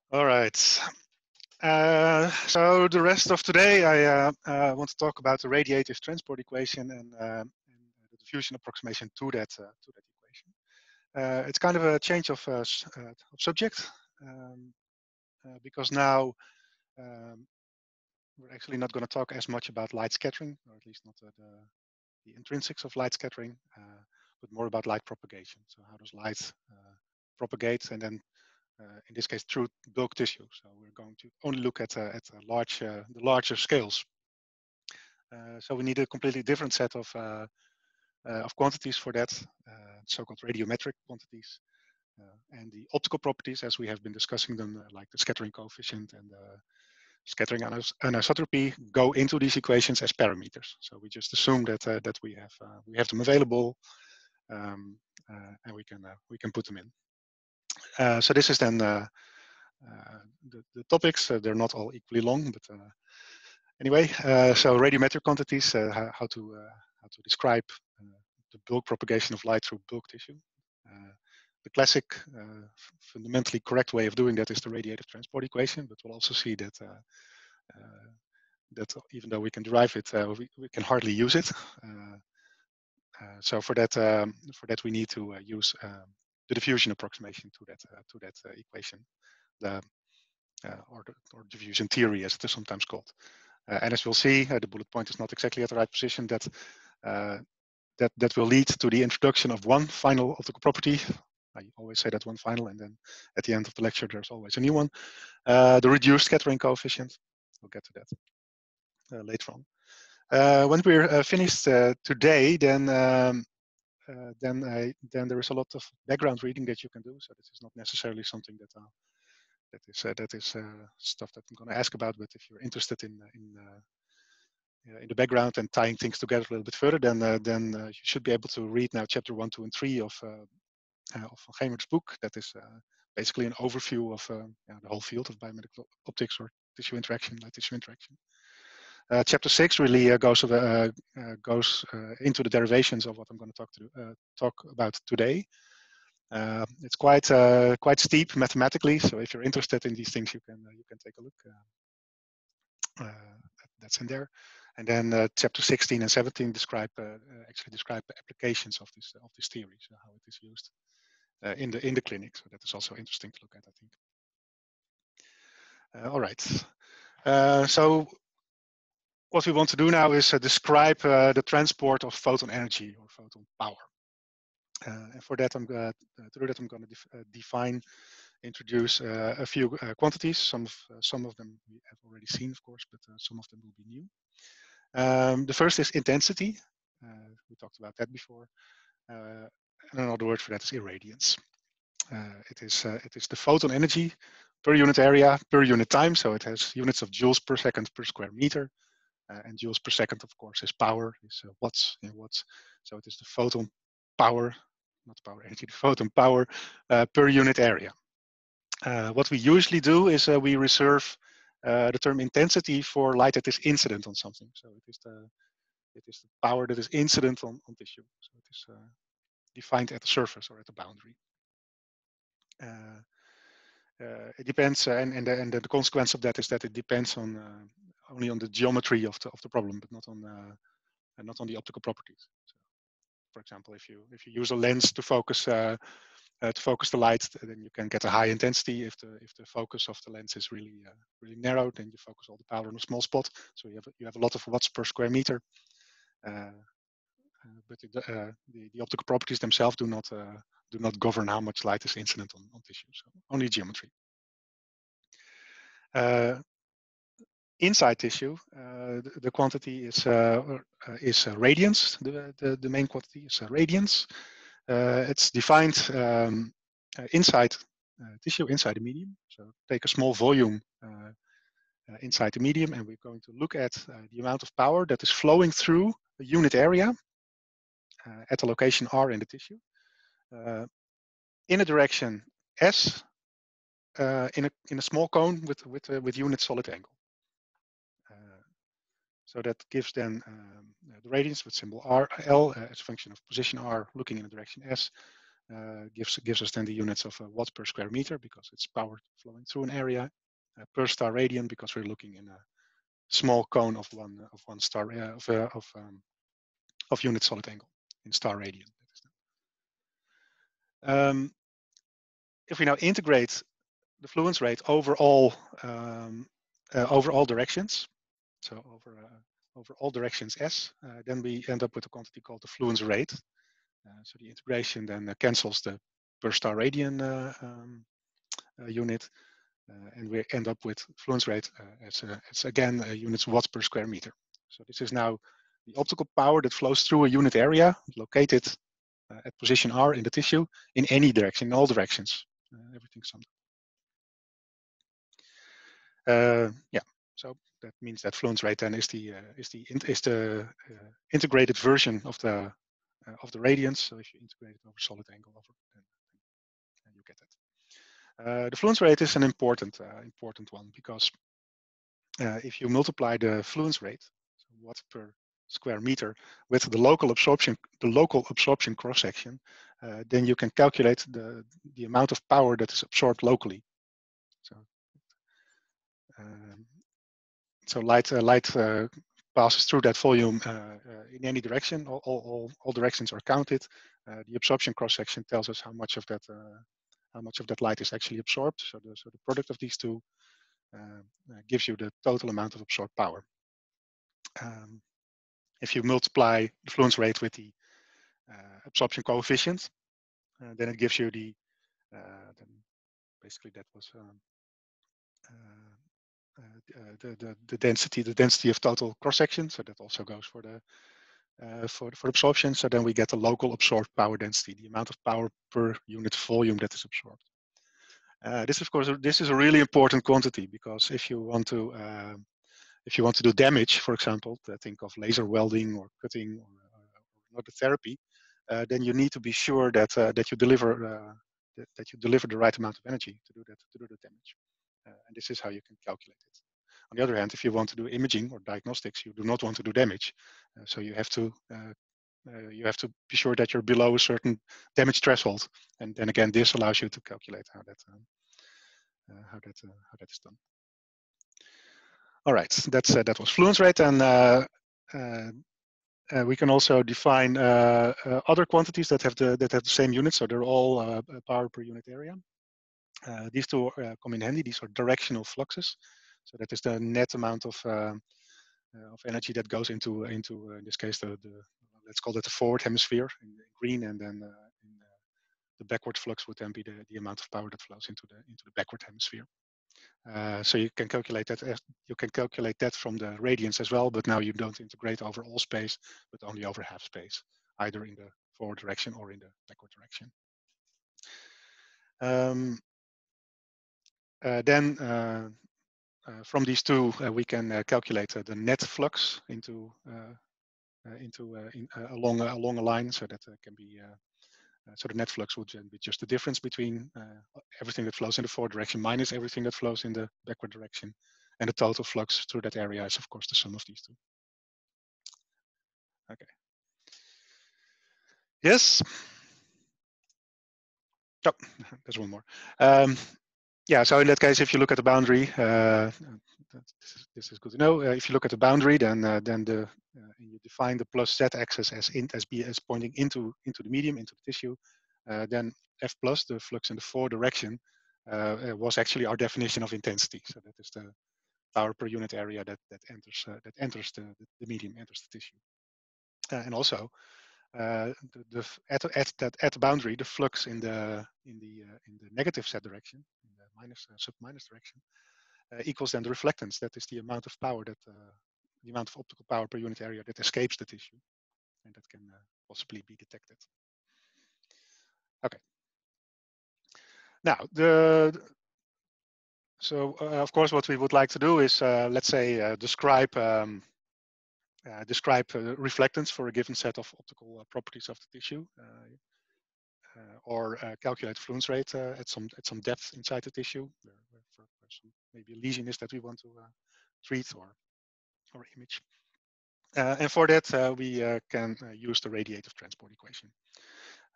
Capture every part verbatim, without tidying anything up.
All right. Uh, so the rest of today, I uh, uh, want to talk about the radiative transport equation and, uh, and the diffusion approximation to that uh, to that equation. Uh, it's kind of a change of, uh, uh, of subject um, uh, because now um, we're actually not going to talk as much about light scattering, or at least not uh, the, the intrinsics of light scattering, uh, but more about light propagation. So how does light uh, propagate, and then uh, in this case through bulk tissue. So we're going to only look at uh, at a large uh, the larger scales. Uh, so we need a completely different set of uh, uh, of quantities for that, uh, so-called radiometric quantities, uh, and the optical properties, as we have been discussing them, uh, like the scattering coefficient and uh, scattering anis anisotropy, go into these equations as parameters. So we just assume that uh, that we have uh, we have them available, um, uh, and we can uh, we can put them in. Uh, so this is then uh, uh, the, the topics. Uh, they're not all equally long, but uh, anyway. Uh, so radiometric quantities, uh, how, how to uh, how to describe uh, the bulk propagation of light through bulk tissue. Uh, the classic, uh, fundamentally correct way of doing that is the radiative transport equation, but we'll also see that uh, uh, that even though we can derive it, uh, we, we can hardly use it. Uh, uh, so for that, um, for that we need to uh, use um, the diffusion approximation to that uh, to that uh, equation, the uh, or, the, or diffusion theory, as it is sometimes called. Uh, and as we'll see, uh, the bullet point is not exactly at the right position. That uh, that that will lead to the introduction of one final optical property. I always say that one final, and then at the end of the lecture, there's always a new one. Uh, the reduced scattering coefficient. We'll get to that uh, later on. Uh, when we're uh, finished uh, today, then um, uh, then I, then there is a lot of background reading that you can do. So this is not necessarily something that uh, that is uh, that is uh, stuff that I'm going to ask about. But if you're interested in in uh, in the background and tying things together a little bit further, then uh, then uh, you should be able to read now chapter one, two, and three of uh, uh, of Van Gemert's book. That is uh, basically an overview of uh, yeah, the whole field of biomedical optics or tissue interaction, light tissue interaction. Uh, chapter six really uh, goes uh, uh, goes uh, into the derivations of what I'm going to talk to uh, talk about today. Uh, it's quite uh, quite steep mathematically, so if you're interested in these things, you can uh, you can take a look. Uh, uh, that's in there. And then uh, chapter sixteen and seventeen describe uh, actually describe the applications of this of this theory, so how it is used uh, in the in the clinic. So that is also interesting to look at, I think. Uh, all right. Uh, so what we want to do now is uh, describe uh, the transport of photon energy or photon power. Uh, and for that, I'm uh, to do that, I'm going to def uh, define, introduce uh, a few uh, quantities. Some of uh, some of them we have already seen, of course, but uh, some of them will be new. Um, the first is intensity. Uh, we talked about that before. Uh, and another word for that is irradiance. Uh, it is uh, it is the photon energy per unit area per unit time. So it has units of joules per second per square meter. Uh, and joules per second, of course, is power, is uh, watts in watts. So it is the photon power, not power energy, the photon power uh, per unit area. Uh, what we usually do is uh, we reserve uh, the term intensity for light that is incident on something. So it is the it is the power that is incident on, on tissue. So it is uh, defined at the surface or at the boundary. Uh, uh, it depends, uh, and, and, the, and the consequence of that is that it depends on uh, only on the geometry of the of the problem, but not on uh, and not on the optical properties. So, for example, if you if you use a lens to focus uh, uh, to focus the light, then you can get a high intensity. If the if the focus of the lens is really uh, really narrow, then you focus all the power on a small spot. So you have you have a lot of watts per square meter. Uh, uh, but it, uh, the, the optical properties themselves do not uh, do not govern how much light is incident on, on tissue. So only geometry. Uh, inside tissue, uh, the, the quantity is uh, uh, is uh, radiance. The, the the main quantity is uh, radiance. Uh, it's defined um, uh, inside uh, tissue, inside the medium. So take a small volume uh, uh, inside the medium, and we're going to look at uh, the amount of power that is flowing through a unit area uh, at a location R in the tissue, uh, in a direction S, uh, in a in a small cone with with uh, with unit solid angle. Uh, so that gives then um, the radiance with symbol R L uh, as a function of position R, looking in the direction S. uh, gives gives us then the units of uh, watt per square meter because it's power flowing through an area, uh, per star radian because we're looking in a small cone of one of one star uh, of uh, of um, of unit solid angle in star radian. Um, if we now integrate the fluence rate over all um, uh, over all directions, so over uh, over all directions S, uh, then we end up with a quantity called the fluence rate. Uh, so the integration then uh, cancels the per star radian uh, um, uh, unit, uh, and we end up with fluence rate uh, as, uh, as again uh, units watts per square meter. So this is now the optical power that flows through a unit area located uh, at position R in the tissue in any direction, in all directions. Uh, everything summed up. Uh, yeah, so that means that fluence rate then is the uh, is the is the uh, integrated version of the uh, of the radiance. So if you integrate it over solid angle, over then, then you get it. Uh, the fluence rate is an important uh, important one because uh, if you multiply the fluence rate, so watt per square meter, with the local absorption, the local absorption cross section, uh, then you can calculate the the amount of power that is absorbed locally. So, um, so light uh, light uh, passes through that volume uh, uh, in any direction. All, all, all directions are counted. Uh, the absorption cross section tells us how much of that uh, how much of that light is actually absorbed. So the so the product of these two uh, uh, gives you the total amount of absorbed power. Um, if you multiply the fluence rate with the uh, absorption coefficient, uh, then it gives you the uh, then basically that was um, uh, uh, the, the the density the density of total cross section. So that also goes for the uh, for for absorption. So then we get the local absorbed power density, the amount of power per unit volume that is absorbed. Uh, this, of course, this is a really important quantity because if you want to uh, if you want to do damage, for example, think of laser welding or cutting or, uh, or another therapy, uh, then you need to be sure that uh, that you deliver uh, that, that you deliver the right amount of energy to do that to do the damage. Uh, and this is how you can calculate it. On the other hand, if you want to do imaging or diagnostics, you do not want to do damage, uh, so you have to uh, uh, you have to be sure that you're below a certain damage threshold. And then again, this allows you to calculate how that um, uh, how that uh, how that is done. All right, that's uh, that was fluence rate, and uh, uh, uh, we can also define uh, uh, other quantities that have the that have the same unit, so they're all uh, power per unit area. Uh, these two uh, come in handy. These are directional fluxes, so that is the net amount of uh, uh, of energy that goes into into uh, in this case the, the let's call it the forward hemisphere in, in green, and then uh, in, uh, the backward flux would then be the, the amount of power that flows into the into the backward hemisphere. Uh, so you can calculate that as, you can calculate that from the radiance as well, but now you don't integrate over all space, but only over half space, either in the forward direction or in the backward direction. Um, uh, then uh, uh, from these two, uh, we can uh, calculate uh, the net flux into uh, uh, into uh, in, uh, along along a line, so that uh, can be. Uh, Uh, so the net flux would be just the difference between uh, everything that flows in the forward direction minus everything that flows in the backward direction. And the total flux through that area is, of course, the sum of these two. Okay. Yes? Oh, there's one more. Um, yeah, so in that case, if you look at the boundary, uh, this, is, this is good to know. Uh, if you look at the boundary, then uh, then the uh, you define the plus z-axis as in, as b as pointing into into the medium, into the tissue. Uh, then F plus, the flux in the forward direction, uh, was actually our definition of intensity. So that is the power per unit area that that enters uh, that enters the, the medium, enters the tissue. Uh, and also, uh, the, the at at that at the boundary, the flux in the in the uh, in the negative z direction, in the minus uh, sub minus direction, uh, equals then the reflectance. That is the amount of power that uh, the amount of optical power per unit area that escapes the tissue, and that can uh, possibly be detected. Okay. Now the so uh, of course what we would like to do is uh, let's say uh, describe um, uh, describe uh, reflectance for a given set of optical uh, properties of the tissue, uh, uh, or uh, calculate fluence rate uh, at some at some depth inside the tissue. There, for, for some, maybe a lesion is that we want to uh, treat or or image. Uh, and for that, uh, we uh, can uh, use the radiative transport equation.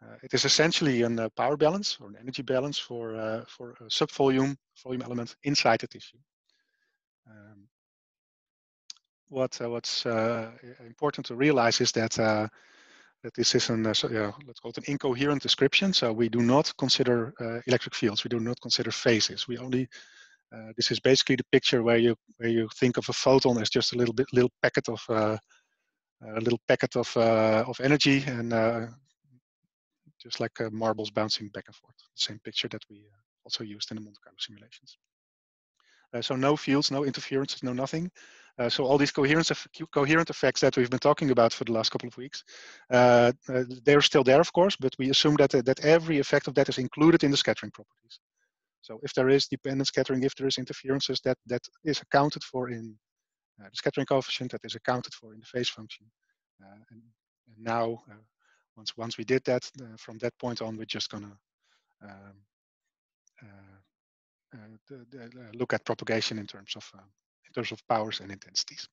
Uh, it is essentially a uh, power balance or an energy balance for, uh, for a subvolume volume element inside the tissue. Um, what, uh, what's uh, important to realize is that, uh, that this is an, uh, so, yeah, let's call it an incoherent description. So we do not consider uh, electric fields. We do not consider phases. We only, uh, this is basically the picture where you, where you think of a photon as just a little bit, little packet of, uh, a little packet of, uh, of energy, and uh, just like uh, marbles bouncing back and forth. The same picture that we uh, also used in the Monte Carlo simulations. Uh, so no fields, no interferences, no nothing. Uh, so all these coherence coherent effects that we've been talking about for the last couple of weeks, uh, uh, they're still there, of course, but we assume that, uh, that every effect of that is included in the scattering properties. So if there is dependent scattering, if there is interferences, that, that is accounted for in uh, the scattering coefficient, that is accounted for in the phase function. Uh, and, and now, uh, once, once we did that, uh, from that point on, we're just gonna um, uh, Uh, the, the, uh, look at propagation in terms of uh, in terms of powers and intensities.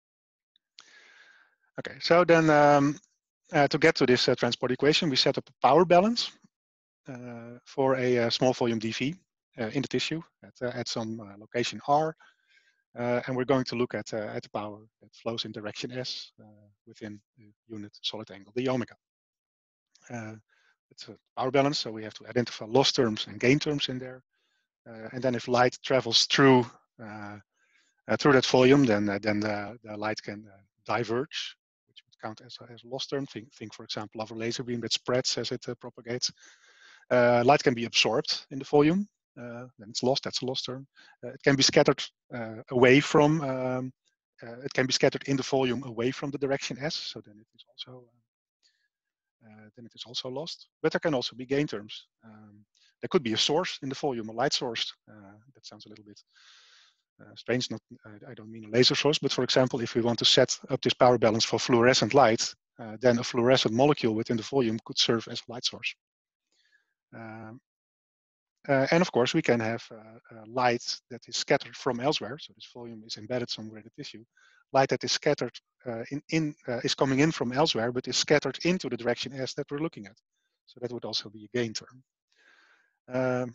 Okay, so then um, uh, to get to this uh, transport equation, we set up a power balance uh, for a, a small volume D V uh, in the tissue at, uh, at some uh, location R, uh, and we're going to look at uh, at the power that flows in direction S uh, within the unit solid angle, the omega. Uh, it's a power balance, so we have to identify loss terms and gain terms in there. Uh, and then if light travels through uh, uh, through that volume, then uh, then the, the light can uh, diverge, which would count as a, as a loss term. Think, think, for example, of a laser beam that spreads as it uh, propagates. Uh, light can be absorbed in the volume, uh, then it's lost. That's a loss term. Uh, it can be scattered uh, away from. Um, uh, it can be scattered in the volume away from the direction S. So then it is also. Uh, then it is also lost. But there can also be gain terms. Um, there could be a source in the volume, a light source. Uh, that sounds a little bit uh, strange. Not, I, I don't mean a laser source, but for example, if we want to set up this power balance for fluorescent light, uh, then a fluorescent molecule within the volume could serve as a light source. Um, uh, and of course, we can have uh, uh, light that is scattered from elsewhere. So this volume is embedded somewhere in the tissue. Light that is scattered uh, in, in uh, is coming in from elsewhere, but is scattered into the direction S that we're looking at. So that would also be a gain term. Um,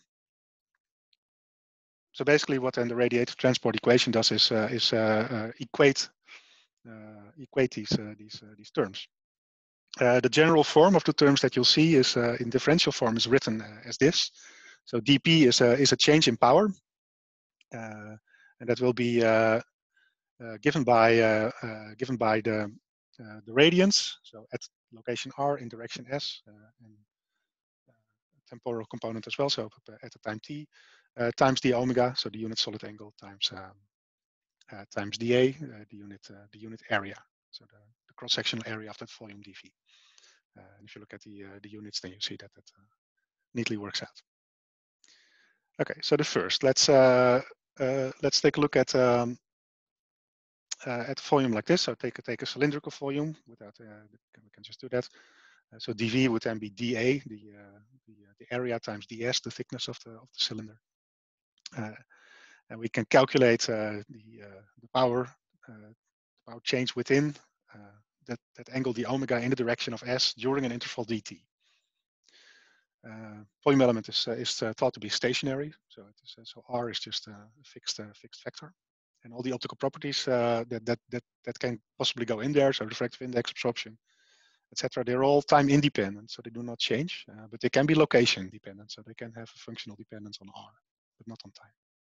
so basically, what then the radiative transport equation does is uh, is uh, uh, equate uh, equate these uh, these uh, these terms. Uh, the general form of the terms that you'll see is uh, in differential form is written uh, as this. So dP is a is a change in power, uh, and that will be uh, uh, given by uh, uh, given by the uh, the radiance. So at location R in direction S, uh, and uh, temporal component as well. So at the time t uh, times the omega, so the unit solid angle times um, uh, times dA, uh, the unit uh, the unit area. So the, the cross sectional area of that volume dV. Uh, and if you look at the uh, the units, then you see that that uh, neatly works out. Okay, so the first, let's uh, uh, let's take a look at um, uh, at a volume like this. So take a take a cylindrical volume. Without uh, we can just do that. Uh, so dV would then be dA, the uh, the, uh, the area times ds, the thickness of the of the cylinder. Uh, and we can calculate uh, the uh, the power uh, the power change within uh, that that angle, the omega, in the direction of s during an interval dt. Uh, volume element is uh, is uh, thought to be stationary, so it is, uh, so r is just a fixed uh, fixed vector, and all the optical properties uh, that that that that can possibly go in there, so refractive index, absorption, et cetera. They're all time independent, so they do not change, uh, but they can be location dependent, so they can have a functional dependence on r, but not on time.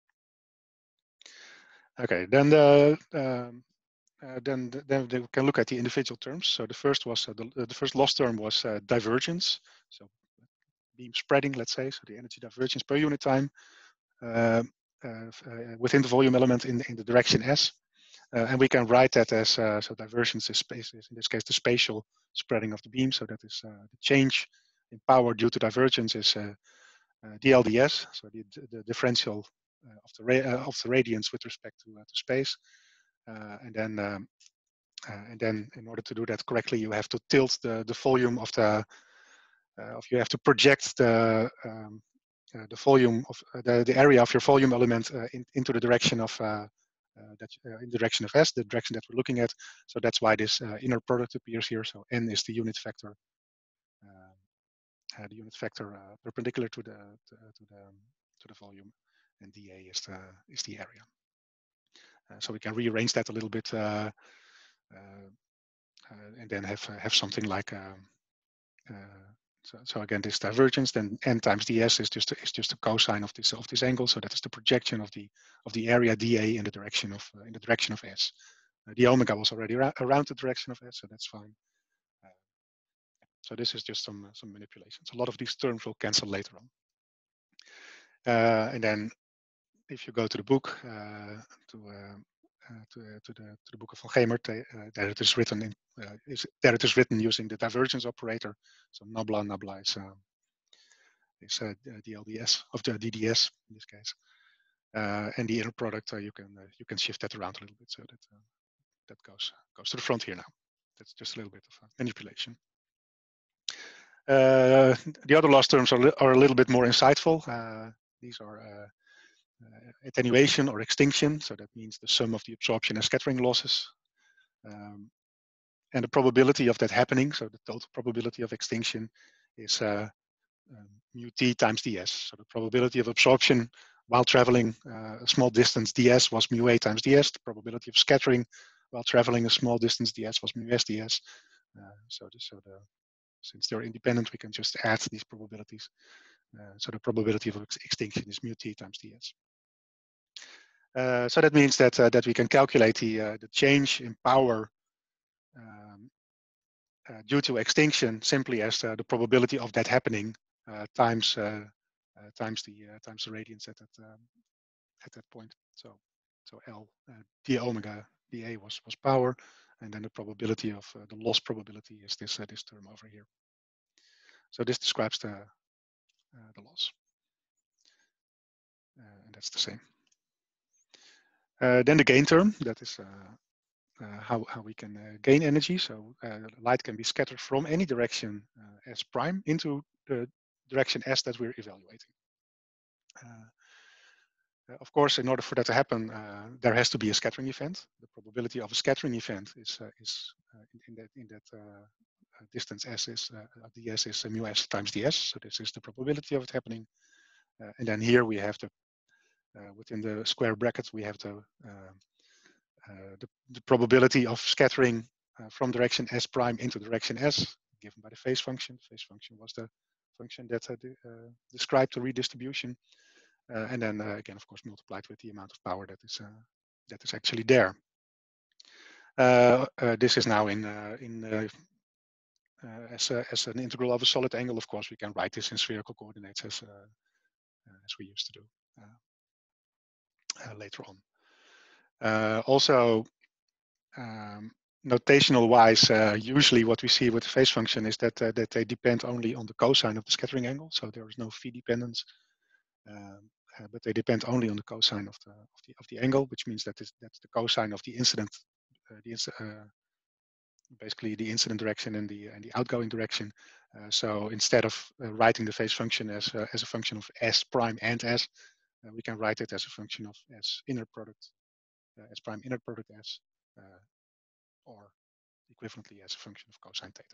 Okay, then the um, uh, then the, then we can look at the individual terms. So the first was uh, the the first loss term was uh, divergence. So beam spreading, let's say, so the energy divergence per unit time uh, uh, uh, within the volume element in in the direction s, uh, and we can write that as uh, so divergence is space is in this case the spatial spreading of the beam. So that is uh, the change in power due to divergence is uh, uh, d L D S, so the, the differential uh, of the uh, of the radiance with respect to, uh, to space. Uh, and then, um, uh, and then, in order to do that correctly, you have to tilt the the volume of the uh, of you have to project the um, uh, the volume of uh, the the area of your volume element uh, in, into the direction of uh, uh, that uh, in the direction of s, the direction that we're looking at. So that's why this uh, inner product appears here. So n is the unit vector. Uh, uh, the unit vector uh, perpendicular to the to, to the to the volume, and dA is the is the area. Uh, so we can rearrange that a little bit, uh, uh, uh, and then have have something like. Um, uh, so, so again, this divergence, then n times ds is just a, is just a cosine of this of this angle. So that is the projection of the of the area dA in the direction of uh, in the direction of s. Uh, the omega was already ra around the direction of s, so that's fine. Uh, so this is just some uh, some manipulations. A lot of these terms will cancel later on. Uh, and then, if you go to the book, uh, to uh, uh, to, uh, to the to the book of von Gemert, uh, there it is written in uh, is there it is written using the divergence operator. So nabla nabla is uh, is uh, the L D S of the D D S in this case, uh, and the inner product uh, you can uh, you can shift that around a little bit so that uh, that goes goes to the front here now. That's just a little bit of manipulation. Uh, the other last terms are, are a little bit more insightful. Uh, these are uh, uh, attenuation or extinction. So that means the sum of the absorption and scattering losses. Um, and the probability of that happening, so the total probability of extinction is uh, um, mu t times ds. So the probability of absorption while traveling uh, a small distance ds was mu a times ds. The probability of scattering while traveling a small distance ds was mu s ds. Uh, so, the, so the Since they're independent, we can just add these probabilities. Uh, so the probability of ex extinction is mu t times ds. Uh, so that means that uh, that we can calculate the uh, the change in power um, uh, due to extinction simply as uh, the probability of that happening uh, times uh, uh, times the uh, times the radiance at that um, at that point. So so L uh, d omega dA was was power, and then the probability of uh, the loss probability is this uh, this term over here. So this describes the uh, the loss, uh, and that's the same. Uh, then the gain term, that is uh, uh, how, how we can uh, gain energy. So uh, light can be scattered from any direction uh, S prime into the direction S that we're evaluating. Uh, of course, in order for that to happen, uh, there has to be a scattering event. The probability of a scattering event is, uh, is uh, in, in that, in that uh, distance S is, uh, ds is mu S times ds. So this is the probability of it happening. Uh, and then here we have to, uh, within the square brackets, we have to uh, Uh, the, the probability of scattering uh, from direction S prime into direction S, given by the phase function. The phase function was the function that uh, de uh, described the redistribution. Uh, and then uh, again, of course, multiplied with the amount of power that is uh, that is actually there. Uh, uh, this is now in uh, in uh, uh, as, a, as an integral of a solid angle. Of course, we can write this in spherical coordinates as uh, as we used to do uh, uh, later on. Uh, also, um, notational wise, uh, usually what we see with the phase function is that uh, that they depend only on the cosine of the scattering angle. So there is no phi dependence, um, uh, but they depend only on the cosine of the of the of the angle, which means that is that's the cosine of the incident, uh, the uh, basically the incident direction and the and the outgoing direction. Uh, so instead of uh, writing the phase function as uh, as a function of S prime and S, uh, we can write it as a function of S inner product, uh, S prime inner product S. Uh, or equivalently as a function of cosine theta.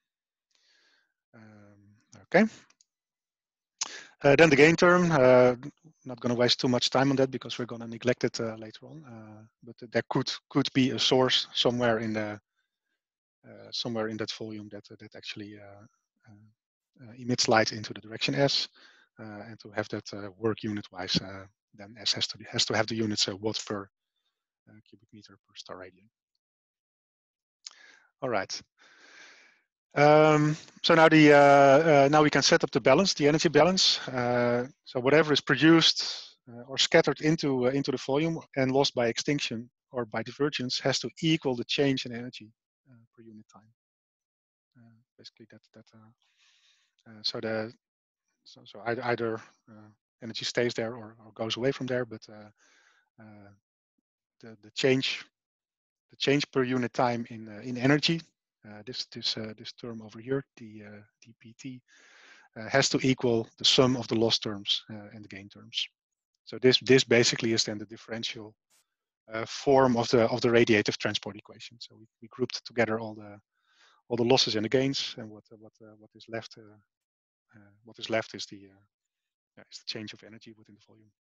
Um, okay. Uh, then the gain term, uh, not going to waste too much time on that because we're going to neglect it uh, later on. Uh, but there could could be a source somewhere in the uh, somewhere in that volume that uh, that actually uh, uh, emits light into the direction S, uh, and to have that uh, work unit-wise, uh, then S has to be, has to have the units uh, watt per uh, cubic meter per star radian. All right. Um, so now the uh, uh, now we can set up the balance, the energy balance. Uh, so whatever is produced uh, or scattered into uh, into the volume and lost by extinction or by divergence has to equal the change in energy uh, per unit time. Uh, basically, that that uh, uh, so the so, so either uh, energy stays there or, or goes away from there, but uh, uh, the the change the change per unit time in uh, in energy. Uh, this this uh, this term over here, the uh, d P T, uh, has to equal the sum of the loss terms uh, and the gain terms. So this this basically is then the differential uh, form of the of the radiative transport equation. So we, we grouped together all the all the losses and the gains, and what uh, what uh, what is left uh, uh, what is left is the uh, yeah, is the change of energy within the volume.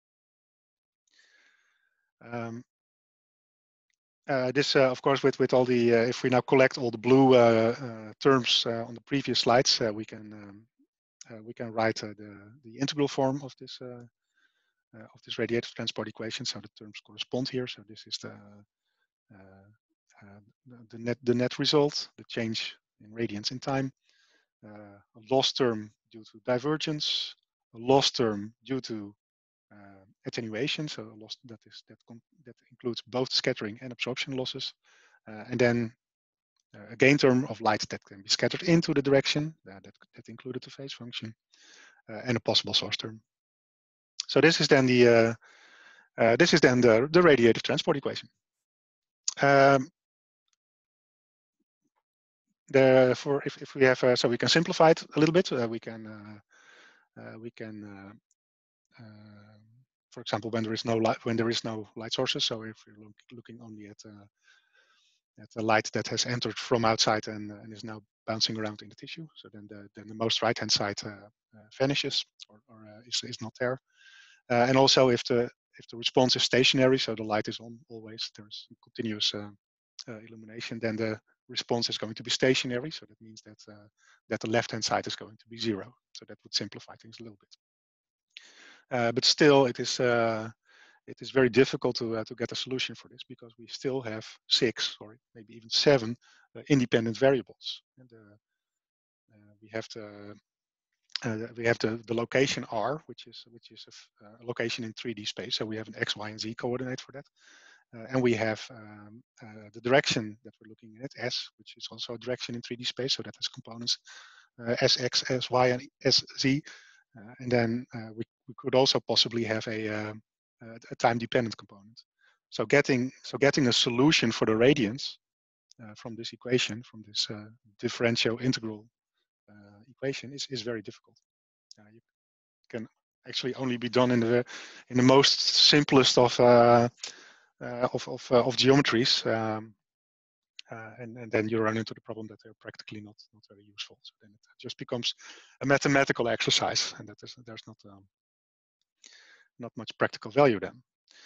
Um, uh, this, uh, of course, with with all the uh, if we now collect all the blue uh, uh, terms uh, on the previous slides, uh, we can um, uh, we can write uh, the the integral form of this uh, uh, of this radiative transport equation. So the terms correspond here. So this is the uh, uh, the net the net result, the change in radians in time, uh, a loss term due to divergence, a loss term due to uh, attenuation, so a loss that is that that includes both scattering and absorption losses, uh, and then uh, a gain term of light that can be scattered into the direction uh, that that included the phase function, uh, and a possible source term. So this is then the uh, uh, this is then the the radiative transport equation. Um, the for if if we have uh, so we can simplify it a little bit. Uh, we can uh, uh, we can. Uh, uh, for example, when there is no light, when there is no light sources. So if we're look, looking only at uh, at the light that has entered from outside and, uh, and is now bouncing around in the tissue, so then the then the most right hand side uh, uh, vanishes or, or uh, is is not there. Uh, and also if the if the response is stationary, so the light is on always, there's continuous uh, uh, illumination, then the response is going to be stationary. So that means that uh, that the left hand side is going to be zero. So that would simplify things a little bit. Uh, but still, it is uh, it is very difficult to uh, to get a solution for this because we still have six or maybe even seven uh, independent variables. And uh, uh, we have the uh, we have the the location R, which is which is a, a location in three D space. So we have an X, Y, and Z coordinate for that, uh, and we have um, uh, the direction that we're looking at, S, which is also a direction in three D space. So that has components uh, S X, S Y, and S Z. Uh, and then uh, we, we could also possibly have a, uh, a time-dependent component. So getting so getting a solution for the radiance uh, from this equation, from this uh, differential integral uh, equation, is, is very difficult. Uh, you can actually only be done in the in the most simplest of uh, uh, of of, uh, of geometries. Um, Uh, and, and then you run into the problem that they're practically not, not very useful. So then it just becomes a mathematical exercise, and that is there's not um, not much practical value then.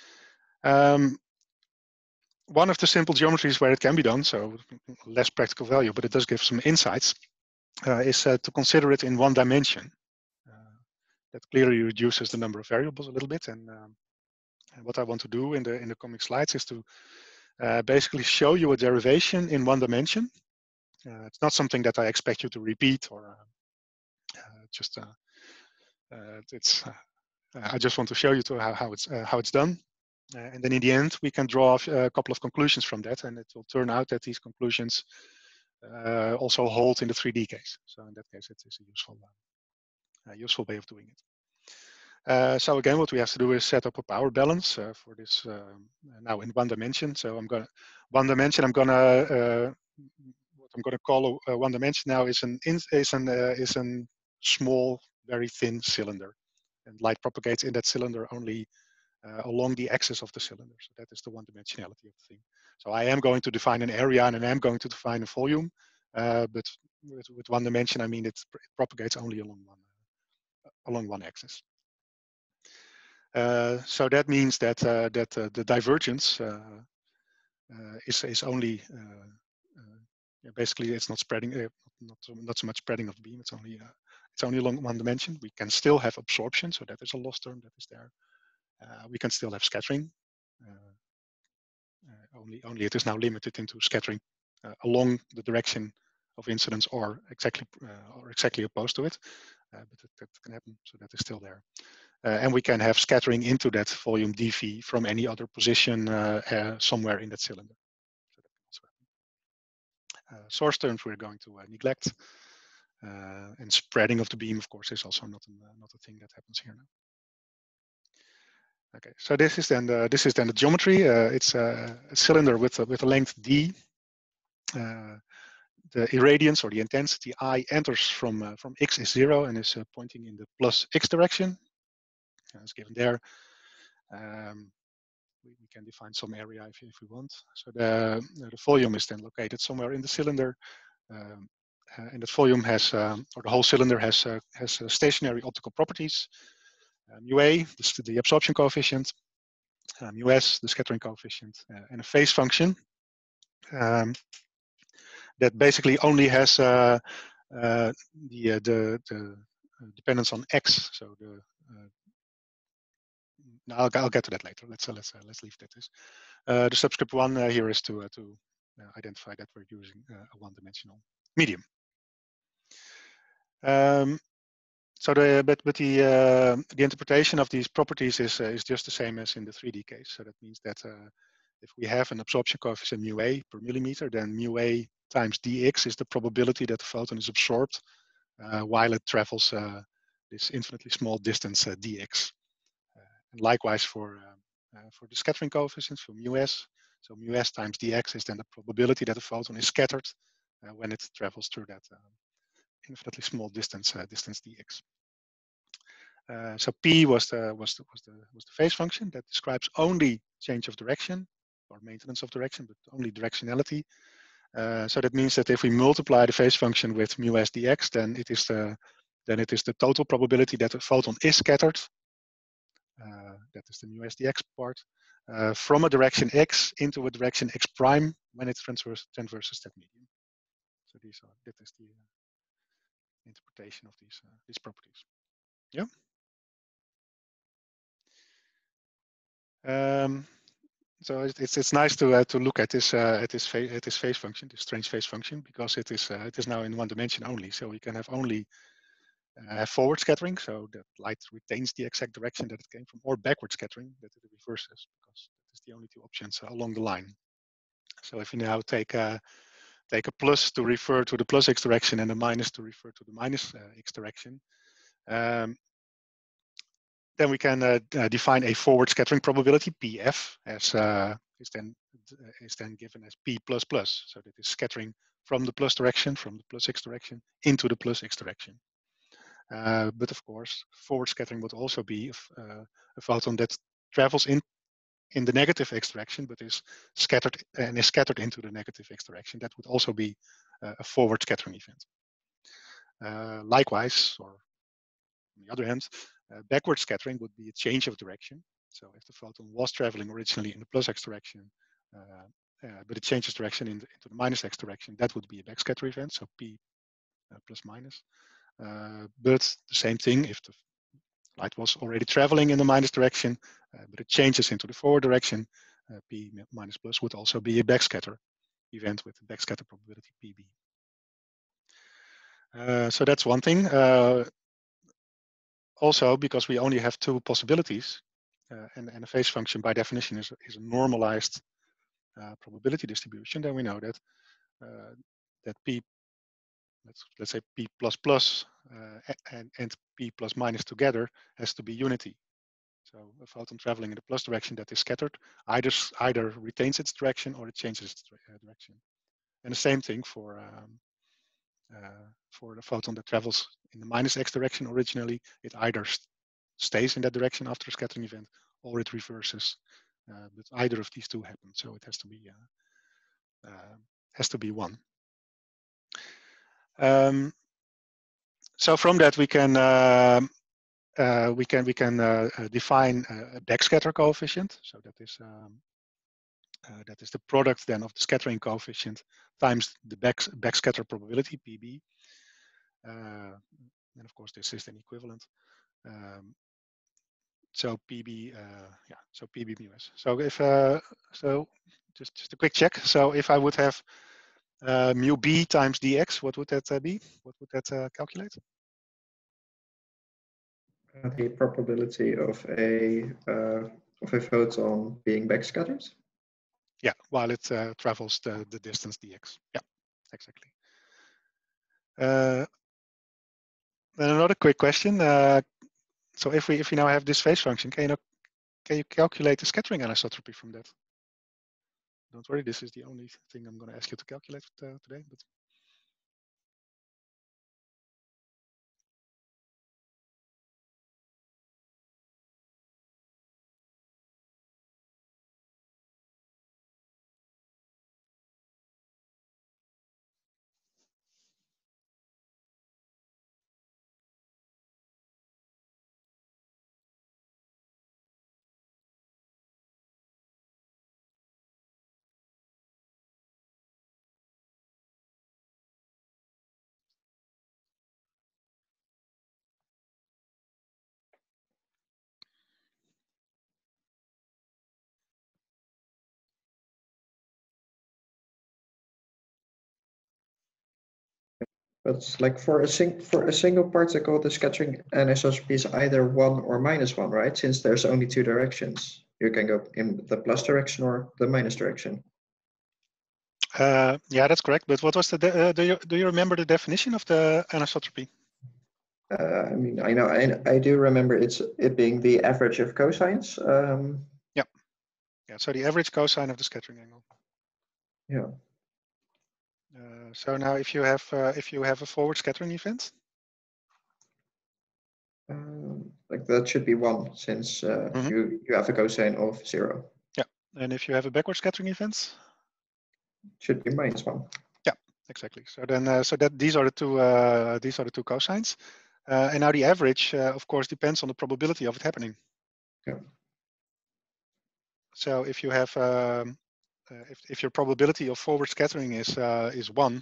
Um, one of the simple geometries where it can be done, so less practical value, but it does give some insights, uh, is uh, to consider it in one dimension. Uh, that clearly reduces the number of variables a little bit. And, um, and what I want to do in the in the coming slides is to uh, basically show you a derivation in one dimension. Uh, it's not something that I expect you to repeat or uh, uh, just. Uh, uh, it's. Uh, I just want to show you to how, how it's uh, how it's done, uh, and then in the end we can draw a couple of conclusions from that, and it will turn out that these conclusions uh, also hold in the three D case. So in that case, it is a useful, uh, a useful way of doing it. Uh, so again, what we have to do is set up a power balance uh, for this um, now in one dimension. So I'm gonna one dimension. I'm gonna uh, what I'm gonna call a, a one dimension now is an is an uh, is an small, very thin cylinder, and light propagates in that cylinder only uh, along the axis of the cylinder. So that is the one dimensionality of the thing. So I am going to define an area and I am going to define a volume, uh, but with, with one dimension, I mean it, it propagates only along one uh, along one axis. Uh, so that means that uh, that uh, the divergence uh, uh, is is only uh, uh, yeah, basically it's not spreading, uh, not so, not so much spreading of the beam. It's only uh, it's only along one dimension. We can still have absorption, so that is a loss term that is there. Uh, we can still have scattering. Uh, uh, only only it is now limited into scattering uh, along the direction of incidence or exactly uh, or exactly opposed to it. Uh, but that, that can happen, so that is still there. Uh, and we can have scattering into that volume D V from any other position uh, uh, somewhere in that cylinder. So that can also happen. Uh, source terms we're going to uh, neglect. Uh, and spreading of the beam, of course, is also not, an, uh, not a thing that happens here now. Okay, so this is then the, this is then the geometry. Uh, it's a, a cylinder with a, with a length D. Uh, the irradiance or the intensity I enters from uh, from X is zero and is uh, pointing in the plus X direction. Uh, it's given there. Um, we, we can define some area if, if we want. So the, the volume is then located somewhere in the cylinder. Um, uh, and that volume has, um, or the whole cylinder has uh, has uh, stationary optical properties. Uh, mu A, the, the absorption coefficient, uh, mu S, the scattering coefficient, uh, and a phase function um, that basically only has uh, uh, the, uh, the the dependence on x. So the uh, no, I'll, I'll get to that later. Let's uh, let's uh, let's leave that as. Uh, the subscript one uh, here is to uh, to uh, identify that we're using uh, a one-dimensional medium. Um, so the but but the uh, the interpretation of these properties is uh, is just the same as in the three D case. So that means that uh, if we have an absorption coefficient mu a per millimeter, then mu a times dx is the probability that the photon is absorbed uh, while it travels uh, this infinitely small distance uh, dx. Uh, and likewise for uh, uh, for the scattering coefficient for mu s. So mu s times dx is then the probability that the photon is scattered uh, when it travels through that uh, infinitely small distance uh, distance dx. Uh, so p was the was the was the was the phase function that describes only change of direction or maintenance of direction, but only directionality. Uh, so that means that if we multiply the phase function with mu s dx, then it is the then it is the total probability that the photon is scattered. Uh, that is the mu s dx part uh, from a direction x into a direction x prime when it transverse, transverses that medium. So these are that is the uh, interpretation of these uh, these properties. Yeah. Um, so it's it's nice to uh, to look at this uh, at this phase at this phase function, this strange phase function, because it is uh, it is now in one dimension only. So we can have only uh, have forward scattering, so that light retains the exact direction that it came from, or backward scattering that it reverses, because that is the only two options uh, along the line. So if you now take a take a plus to refer to the plus x direction and a minus to refer to the minus uh, x direction, um, then we can uh, uh, define a forward scattering probability P F as uh, is then is then given as P plus plus. So that is scattering from the plus direction, from the plus x direction into the plus x direction. Uh, but of course, forward scattering would also be uh, a photon that travels in in the negative x direction, but is scattered and is scattered into the negative x direction. That would also be uh, a forward scattering event. Uh, likewise, or on the other hand, uh, backward scattering would be a change of direction. So if the photon was traveling originally in the plus x direction, uh, uh, but it changes direction in the, into the minus x direction, that would be a backscatter event, so P uh, plus minus. Uh, but the same thing, if the light was already traveling in the minus direction, uh, but it changes into the forward direction, uh, P minus plus would also be a backscatter event with a backscatter probability P B. Uh, so that's one thing. Uh, also, because we only have two possibilities, uh, and, and a phase function by definition is, is a normalized uh, probability distribution, then we know that uh, that P, let's, let's say P plus plus uh, and, and P plus minus together has to be unity. So a photon traveling in the plus direction that is scattered either, either retains its direction or it changes its direction. And the same thing for um, uh, for the photon that travels in the minus x direction originally, it either st stays in that direction after a scattering event or it reverses. Uh, but either of these two happen, so it has to be uh, uh, has to be one. Um, so from that we can uh, uh, we can we can uh, define a backscatter coefficient. So that is um, uh, that is the product then of the scattering coefficient times the back backscatter probability P B. Uh, and of course this is an equivalent. Um, so P B, uh, yeah, so P B mu S. So if uh, so, just just a quick check. So if I would have uh, mu B times dx, what would that uh, be? What would that uh, calculate? Uh, the probability of a uh, of a photon being backscattered. Yeah, while it uh, travels the the distance dx. Yeah, exactly. Uh, then another quick question. Uh, so if we if we now have this phase function, can you can you calculate the scattering anisotropy from that? Don't worry, this is the only thing I'm going to ask you to calculate uh, today. But But like for a sing for a single particle, the scattering anisotropy is either one or minus one, right? Since there's only two directions, you can go in the plus direction or the minus direction. Uh, yeah, that's correct. But what was the uh, do you do you remember the definition of the anisotropy? Uh, I mean, I know I I do remember it's it being the average of cosines. Um, yeah, yeah. So the average cosine of the scattering angle. Yeah. Uh, so now, if you have uh, if you have a forward scattering event, um, like that should be one, since uh, mm-hmm. you you have a cosine of zero. Yeah, and if you have a backward scattering event, it should be minus one. Yeah, exactly. So then, uh, so that these are the two uh, these are the two cosines, uh, and now the average, uh, of course, depends on the probability of it happening. Yeah. So if you have um, uh, if if your probability of forward scattering is uh, is one.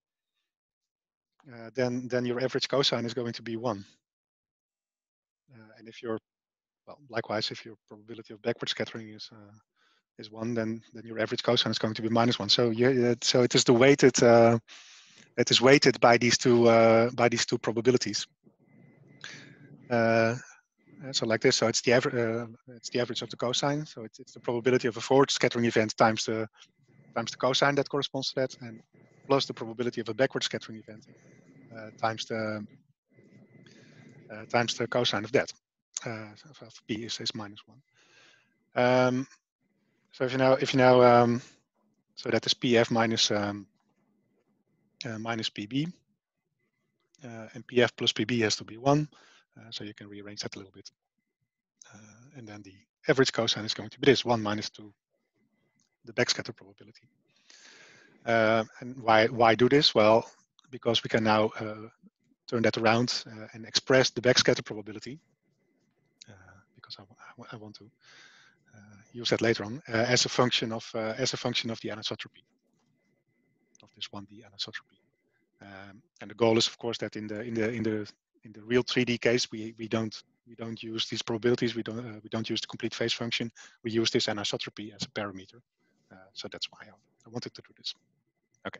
Uh, then then your average cosine is going to be one. Uh, and if your, well, likewise, if your probability of backward scattering is uh, is one, then then your average cosine is going to be minus one. So yeah, so it is the weighted uh, it is weighted by these two uh, by these two probabilities. Uh, so like this, so it's the average uh, it's the average of the cosine. So it's it's the probability of a forward scattering event times the times the cosine that corresponds to that, and plus the probability of a backward scattering event uh, times the uh, times the cosine of that. Uh, of p is, is minus one. Um, so if you now, if you now, um, so that is pf minus um, uh, minus pb, uh, and pf plus pb has to be one. Uh, so you can rearrange that a little bit, uh, and then the average cosine is going to be this one minus two, the backscatter probability. Uh, and why why do this? Well, because we can now uh, turn that around uh, and express the backscatter probability, uh, because I, I, I want to. Uh, use that later on uh, as a function of uh, as a function of the anisotropy of this one D anisotropy. Um, and the goal is, of course, that in the in the in the in the real three D case, we we don't we don't use these probabilities. We don't uh, we don't use the complete phase function. We use this anisotropy as a parameter. Uh, so that's why I, I wanted to do this. Okay.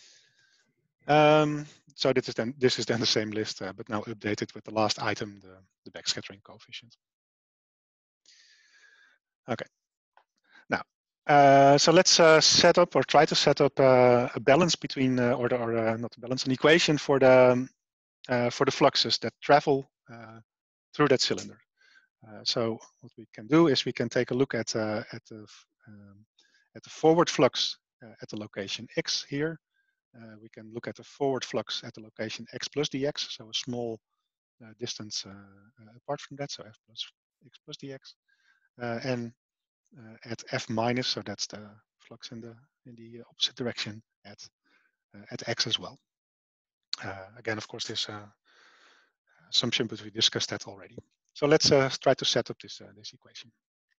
Um, so this is then this is then the same list, uh, but now updated with the last item, the the backscattering coefficient. Okay. Now, uh, so let's uh, set up or try to set up uh, a balance between, uh, or, the, or uh, not a balance, an equation for the um, uh, for the fluxes that travel uh, through that cylinder. Uh, so what we can do is we can take a look at uh, at the um, at the forward flux uh, at the location x here. Uh, we can look at the forward flux at the location x plus dx, so a small uh, distance uh, uh, apart from that, so f plus x plus dx, uh, and uh, at f minus, so that's the flux in the in the opposite direction at uh, at x as well. Uh, again, of course, this uh, assumption, but we discussed that already. So let's uh, try to set up this uh, this equation.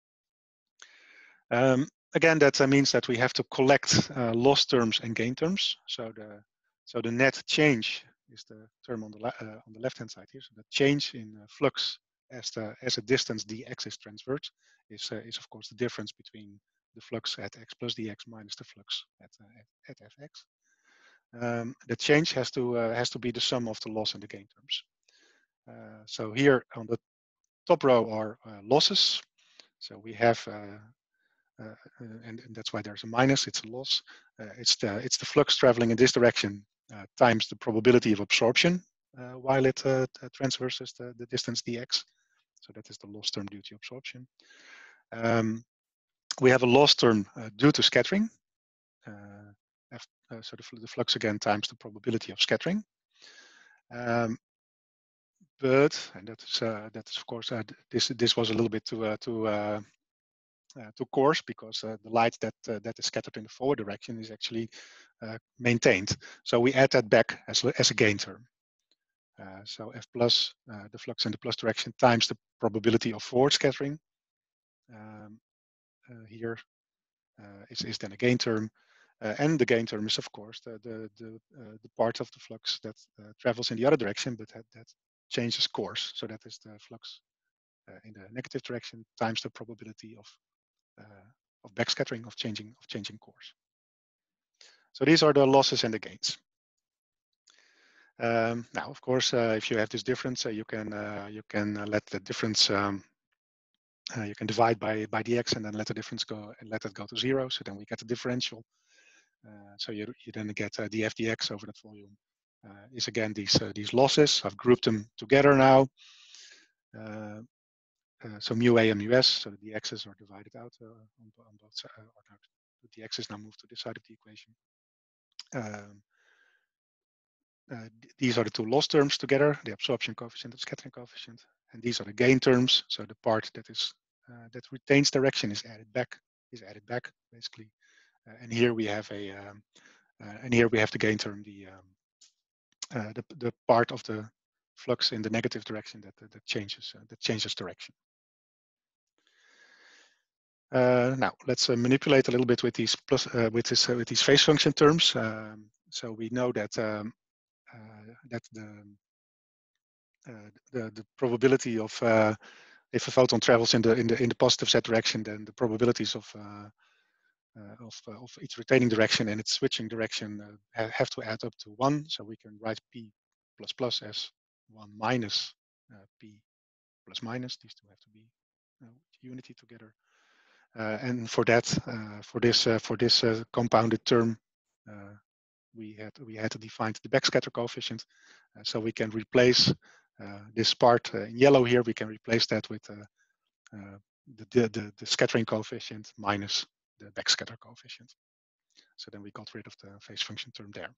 Um, again, that uh, means that we have to collect uh, loss terms and gain terms. So the so the net change is the term on the uh, on the left hand side here. So the change in uh, flux as the as a distance dx is transferred is uh, is of course the difference between the flux at x plus dx minus the flux at uh, at, at fx. Um, the change has to uh, has to be the sum of the loss and the gain terms. Uh, so here on the top row are uh, losses. So we have, uh, uh, and, and that's why there's a minus. It's a loss. Uh, it's the it's the flux traveling in this direction uh, times the probability of absorption uh, while it uh, transverses the, the distance dx. So that is the loss term due to absorption. Um, we have a loss term uh, due to scattering. Uh, F, uh, so the, the flux again times the probability of scattering. Um, but and that is uh, that is of course uh, this this was a little bit too uh, too uh, uh, too coarse, because uh, the light that uh, that is scattered in the forward direction is actually uh, maintained. So we add that back as as a gain term. Uh, so f plus uh, the flux in the plus direction times the probability of forward scattering. Um, uh, here uh, is is then a gain term. Uh, and the gain term is, of course, the the the, uh, the part of the flux that uh, travels in the other direction, but that, that changes course. So that is the flux uh, in the negative direction times the probability of uh, of backscattering, of changing of changing course. So these are the losses and the gains. Um, now, of course, uh, if you have this difference, uh, you can uh, you can uh, let the difference um, uh, you can divide by by dx and then let the difference go and let it go to zero. So then we get the differential. Uh, so you you then get uh, df dx over that volume uh, is again these uh, these losses. I've grouped them together now. Uh, uh, so mu a and mu s. So the dx's are divided out uh, on, on both sides. Uh, or not, the dx's now move to this side of the equation. Um, Uh, these are the two loss terms together, the absorption coefficient and scattering coefficient. And these are the gain terms. So the part that is uh, that retains direction is added back, is added back basically. Uh, and here we have a, um, uh, and here we have the gain term, the um, uh, the, the part of the flux in the negative direction that that, that changes uh, that changes direction. Uh, now let's uh, manipulate a little bit with these plus uh, with this uh, with these phase function terms. Um, so we know that um, uh, that the Uh, the, the probability of uh, if a photon travels in the in the in the positive z direction, then the probabilities of uh, uh, of, uh, of its retaining direction and its switching direction uh, have to add up to one. So we can write p plus plus as one minus uh, p plus minus. These two have to be uh, unity together. Uh, and for that, uh, for this uh, for this uh, compounded term, uh, we had we had to define the backscatter coefficient, uh, so we can replace uh, this part uh, in yellow here. We can replace that with uh, uh, the, the the scattering coefficient minus the backscatter coefficient. So then we got rid of the phase function term there.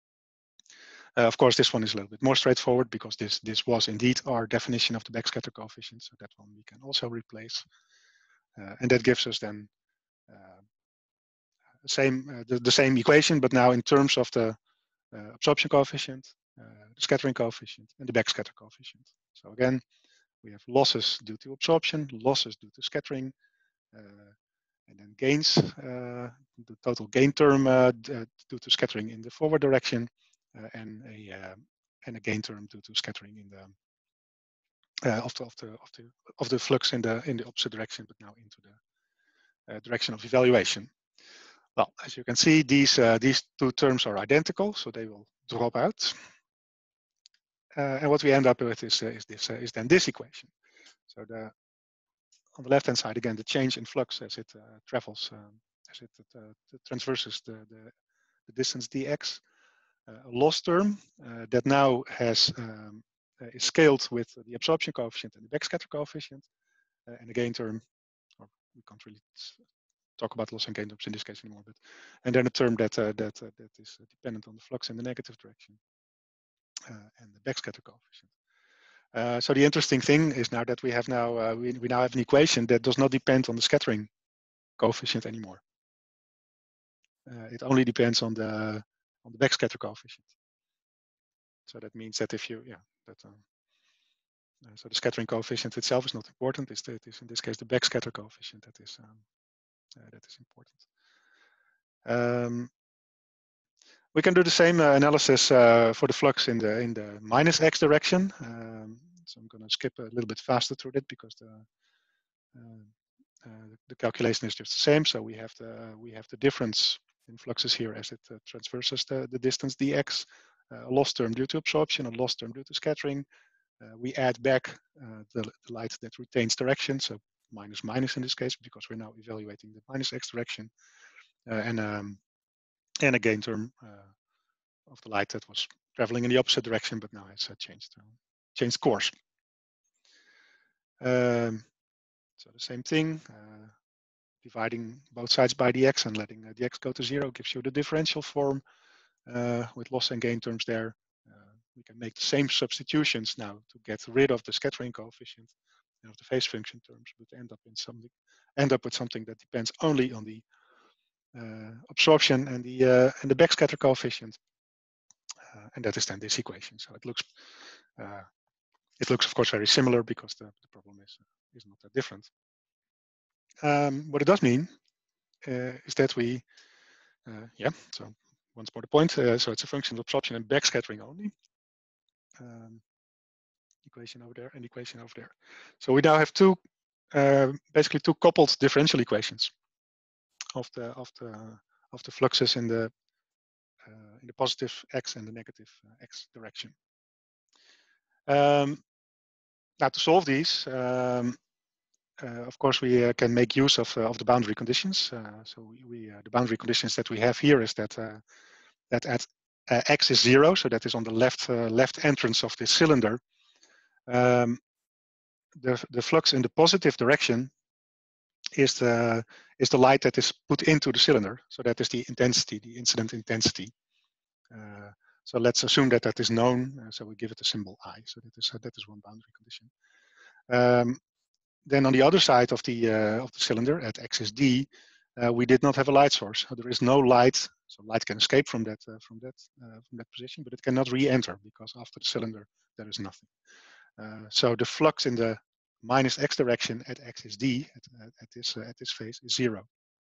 Uh, of course, this one is a little bit more straightforward because this this was indeed our definition of the backscatter coefficient. So that one we can also replace, uh, and that gives us then uh, same uh, the, the same equation, but now in terms of the uh, absorption coefficient, uh, the scattering coefficient, and the backscatter coefficient. So again, we have losses due to absorption, losses due to scattering, uh, and then gains, uh, the total gain term uh, due to scattering in the forward direction, uh, and a uh, and a gain term due to scattering in the uh, of the of the of the of the flux in the in the opposite direction, but now into the uh, direction of evaluation. Well, as you can see, these uh, these two terms are identical, so they will drop out. Uh, and what we end up with is, uh, is this uh, is then this equation. So the on the left hand side again, the change in flux as it uh, travels, um, as it uh, transverses the, the the distance dx, uh, a loss term uh, that now has um, uh, is scaled with the absorption coefficient and the backscatter coefficient, uh, and a gain term. Or we can't really talk about loss and gain terms in this case anymore, but and then a term that uh, that uh, that is dependent on the flux in the negative direction, uh, and the backscatter coefficient. Uh, so the interesting thing is now that we have now uh, we, we now have an equation that does not depend on the scattering coefficient anymore. Uh, it only depends on the on the backscatter coefficient. So that means that if you yeah that um, uh, so the scattering coefficient itself is not important. It's the, it is in this case the backscatter coefficient that is um, uh, that is important. Um, we can do the same uh, analysis uh, for the flux in the in the minus x direction. Um, so I'm going to skip a little bit faster through that because the uh, uh, the calculation is just the same. So we have the we have the difference in fluxes here as it uh, transverses the, the distance dx, uh, a loss term due to absorption, a loss term due to scattering. Uh, we add back uh, the, the light that retains direction, so minus minus in this case because we're now evaluating the minus x direction, uh, and um, and a gain term uh, of the light that was traveling in the opposite direction but now has uh, changed uh, changed course. Um, so the same thing. Uh, Dividing both sides by dx and letting uh, dx go to zero gives you the differential form uh, with loss and gain terms there. Uh, we can make the same substitutions now to get rid of the scattering coefficient and of the phase function terms, but end up in something, end up with something that depends only on the uh, absorption and the uh, and the backscatter coefficient, uh, and that is then this equation. So it looks uh, it looks of course very similar because the, the problem is uh, is not that different. Um, what it does mean uh, is that we, uh, yeah, so once more the point, uh, so it's a function of absorption and backscattering only. Um, equation over there and equation over there. So we now have two, uh, basically two coupled differential equations of the of the of the fluxes in the uh, in the positive x and the negative uh, x direction. Um, now to solve these, um, uh, of course, we uh, can make use of, uh, of the boundary conditions. Uh, so we, we uh, the boundary conditions that we have here is that uh, that at uh, x is zero, so that is on the left uh, left entrance of this cylinder. Um, the the flux in the positive direction is the is the light that is put into the cylinder. So that is the intensity, the incident intensity. Uh, so let's assume that that is known. Uh, so we give it a symbol I. So that is uh, that is one boundary condition. Um, then on the other side of the uh, of the cylinder at x is d, uh, we did not have a light source. So there is no light. So light can escape from that uh, from that uh, from that position, but it cannot re-enter because after the cylinder there is nothing. Uh, so the flux in the minus x direction at x is d at, at this uh, at this phase is zero,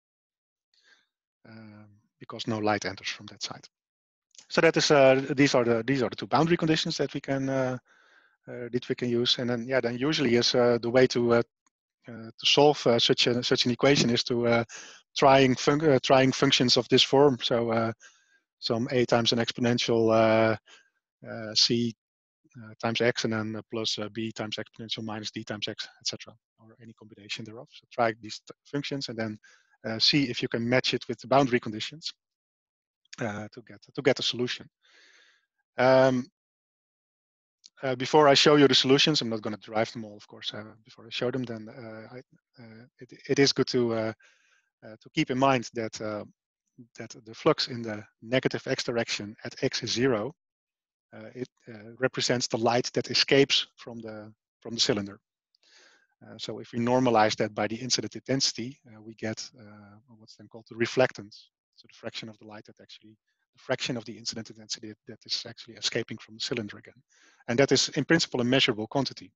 um, because no light enters from that side. So that is uh, these are the these are the two boundary conditions that we can uh, uh, that we can use, and then yeah, then usually is uh, the way to uh, uh, to solve uh, such a such an equation is to uh, trying fun uh, trying functions of this form. So uh, some a times an exponential uh, uh, c uh, times x, and then uh, plus uh, b times exponential minus d times x, et cetera, or any combination thereof. So try these functions and then uh, see if you can match it with the boundary conditions uh, to get to get a solution. Um, uh, before I show you the solutions, I'm not going to derive them all, of course. Uh, before I show them, then uh, I, uh, it, it is good to uh, uh, to keep in mind that uh, that the flux in the negative x direction at x is zero. Uh, it uh, represents the light that escapes from the from the cylinder. Uh, so if we normalize that by the incident intensity, uh, we get uh, what's then called the reflectance. So the fraction of the light that actually, the fraction of the incident intensity that is actually escaping from the cylinder again. And that is in principle a measurable quantity.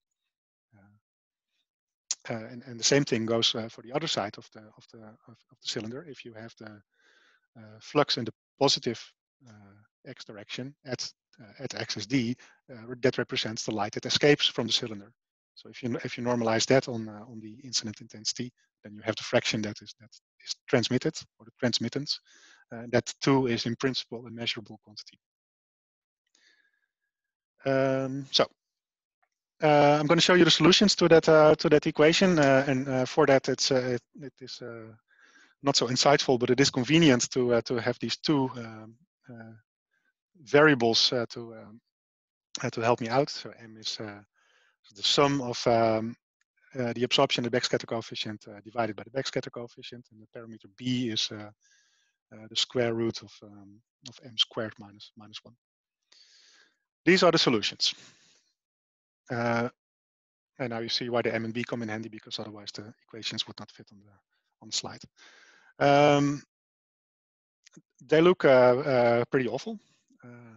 Uh, uh, and, and the same thing goes uh, for the other side of the of the of, of the cylinder. If you have the uh, flux in the positive uh, x direction at uh, at x is d, uh, that represents the light that escapes from the cylinder. So if you if you normalize that on uh, on the incident intensity, then you have the fraction that is that is transmitted, or the transmittance. Uh, that too is in principle a measurable quantity. Um, so uh, I'm going to show you the solutions to that uh, to that equation, uh, and uh, for that it's uh, it, it is uh, not so insightful, but it is convenient to uh, to have these two um, uh, variables uh, to um, uh, to help me out. So m is uh, the sum of um, uh, the absorption, the backscatter coefficient uh, divided by the backscatter coefficient, and the parameter b is uh, uh, the square root of um, of m squared minus minus one. These are the solutions. Uh, and now you see why the m and b come in handy, because otherwise the equations would not fit on the on the slide. Um, they look uh, uh, pretty awful. Uh,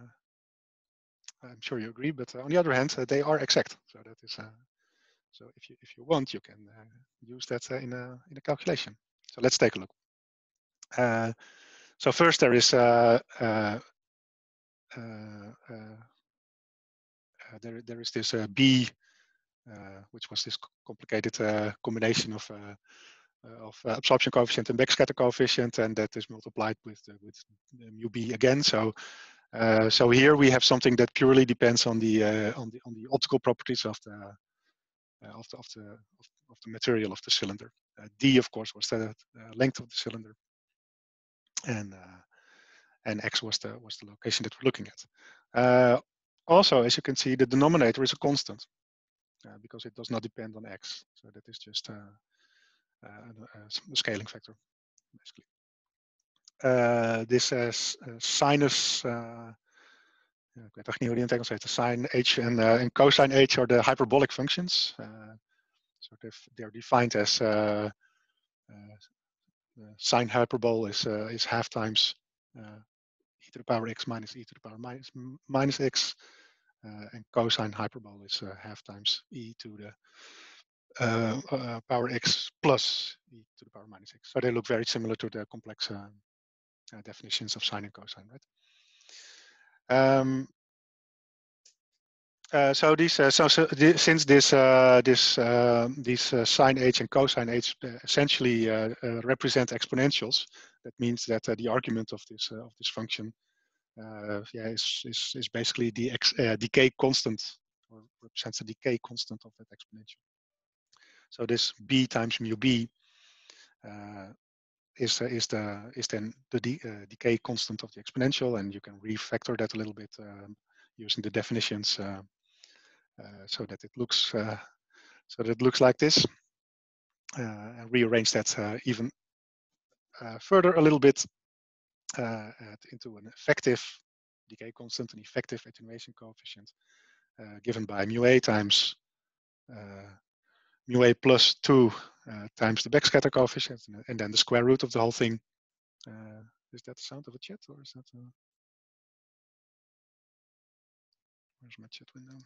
I'm sure you agree, but on the other hand, uh, they are exact. So that is uh, so if you if you want, you can uh, use that uh, in a in a calculation. So let's take a look. Uh, so first there is uh, uh, uh, uh, there there is this uh, b, uh, which was this complicated uh, combination of uh, of uh, absorption coefficient and backscatter coefficient, and that is multiplied with uh, with mu b again. So. Uh, so here we have something that purely depends on the uh, on the on the optical properties of the uh, of the of the of, of the material of the cylinder. Uh, D, of course, was the uh, length of the cylinder, and uh, and X was the was the location that we're looking at. Uh, also, as you can see, the denominator is a constant uh, because it does not depend on X. So that is just uh, uh, a scaling factor, basically. Uh, this is uh, sinus. Uh, Ik weet echt niet hoe die in het Engels heet. Sine h and, uh, and cosine h are the hyperbolic functions. Uh, so they're defined as uh, uh, sine hyperbole is uh, is half times uh, e to the power x minus e to the power minus minus x, uh, and cosine hyperbole is uh, half times e to the uh, uh, power x plus e to the power minus x. So they look very similar to the complex uh, uh, definitions of sine and cosine, right? Um, Uh, so these, uh, so, so th since this, uh, this, uh, these uh, sine h and cosine h uh, essentially uh, uh, represent exponentials, that means that uh, the argument of this uh, of this function uh, yeah, is, is, is basically the ex, uh, decay constant, or represents the decay constant of that exponential. So this b times mu b uh, is, uh, is, the, is then the de uh, decay constant of the exponential, and you can refactor that a little bit um, using the definitions uh, uh, so that it looks uh, so that it looks like this. Uh, and rearrange that uh, even uh, further a little bit uh, into an effective decay constant, an effective attenuation coefficient, uh, given by mu a times uh, mu a plus two uh, times the backscatter coefficient, and then the square root of the whole thing. Uh, is that the sound of a chat, or is that? A... Where's my chat window?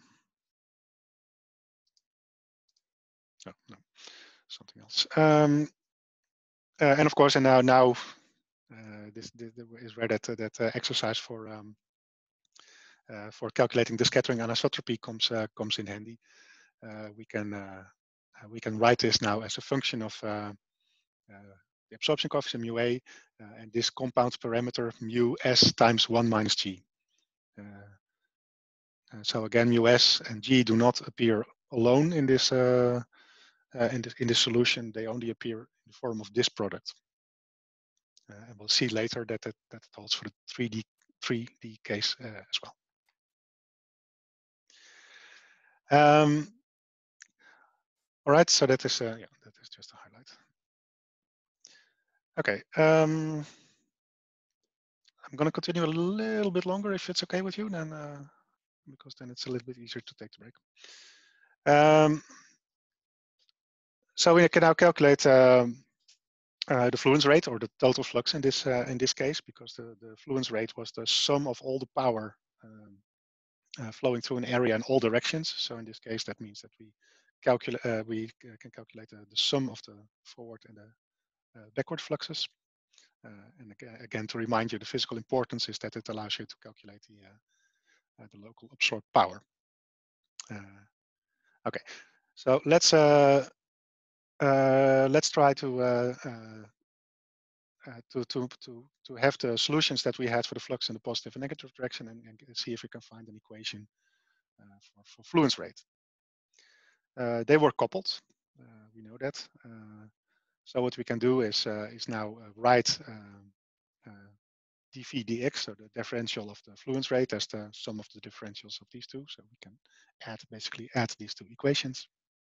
Oh no, something else. Um, uh, and of course, and now now uh, this, this is where that that uh, exercise for um, uh, for calculating the scattering anisotropy comes uh, comes in handy. Uh, we can uh, we can write this now as a function of uh, uh, the absorption coefficient mu a uh, and this compound parameter mu s times one minus g. Uh, uh, so again, mu s and g do not appear alone in this uh, uh, in this in this solution. They only appear in the form of this product. Uh, and we'll see later that that, that holds for the three D three D case uh, as well. Um, all right, so that is uh, yeah, that is just a highlight. Okay, um, I'm going to continue a little bit longer if it's okay with you, then uh, because then it's a little bit easier to take the break. Um, so we can now calculate um, uh, the fluence rate, or the total flux in this uh, in this case, because the, the fluence rate was the sum of all the power um, uh, flowing through an area in all directions. So in this case, that means that we calculate uh, we can calculate uh, the sum of the forward and the uh, backward fluxes. Uh, and again, again, to remind you, the physical importance is that it allows you to calculate the uh, uh, the local absorbed power. Uh, okay, so let's uh, uh, let's try to uh, uh, uh, to to to to have the solutions that we had for the flux in the positive and negative direction, and, and see if we can find an equation uh, for, for fluence rate. Uh, they were coupled. Uh, we know that. Uh, so what we can do is uh, is now uh, write um, uh, dv dx, so the differential of the fluence rate, as the sum of the differentials of these two. So we can add basically add these two equations,